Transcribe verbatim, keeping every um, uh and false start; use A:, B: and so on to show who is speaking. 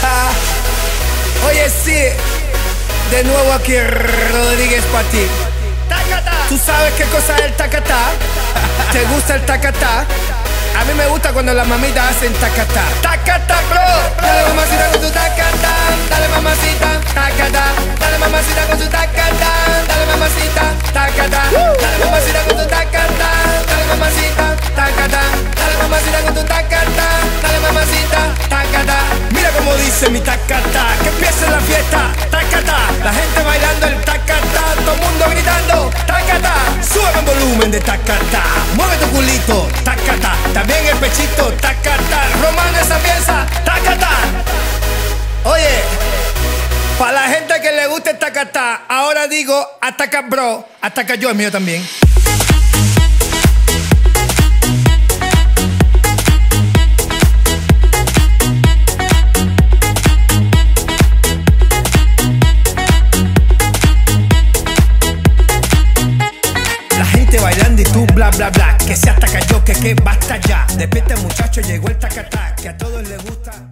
A: Oye, sí, de nuevo aquí Rodríguez para ti. ¿Tú sabes qué cosa es el tacatá? ¿Te gusta el tacatá? A mí me gusta cuando las mamitas hacen tacatá. Tacatá, bro. Dale mamacita con tu tacatá. Dale mamacita, tacatá. Dale mamacita con tu tacatá. Dale mamacita, tacatá. Dale mamacita con tu tacatá. Dale mamacita, tacatá. Dale mamacita con tu tacatá. Dale mamacita, tacatá. Mira cómo dice mi tacatá. Que empiece la fiesta, tacatá. La gente bailando el tacatá. Todo el mundo gritando, tacatá. Sube el volumen de tacatá. Mueve tu culito, tacatá. También el pechito, tacatá. Romano esa pieza, tacatá. Oye, para la gente que le gusta el tacatá, ahora digo ataca bro, ataca yo, el mío también. La gente bailando y tú bla bla bla. Que se ataca yo, que que basta ya. Despierta muchacho, llegó el tacatá. Que a todos les gusta.